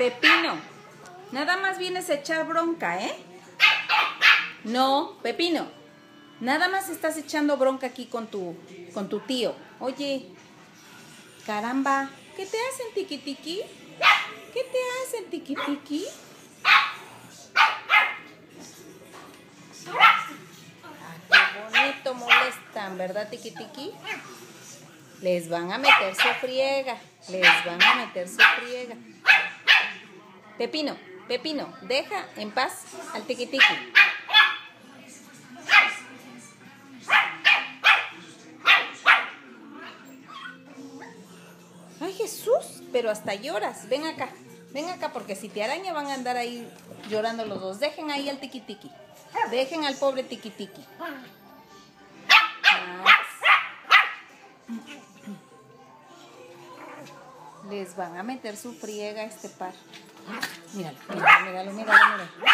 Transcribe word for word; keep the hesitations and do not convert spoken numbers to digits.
Pepino, nada más vienes a echar bronca, ¿eh? No, Pepino, nada más estás echando bronca aquí con tu, con tu tío. Oye, caramba, ¿qué te hacen, tiqui tiqui? ¿Qué te hacen, tiqui tiqui? Ah, qué bonito molestan, ¿verdad, tiqui tiqui? Les van a meter su friega, les van a meter su friega. Pepino, Pepino, deja en paz al tiqui tiqui. Ay, Jesús, pero hasta lloras. Ven acá, ven acá, porque si te araña van a andar ahí llorando los dos. Dejen ahí al tiqui tiqui. Dejen al pobre tiqui tiqui. Les van a meter su friega a este par. Míralo, míralo, míralo, míralo, míralo.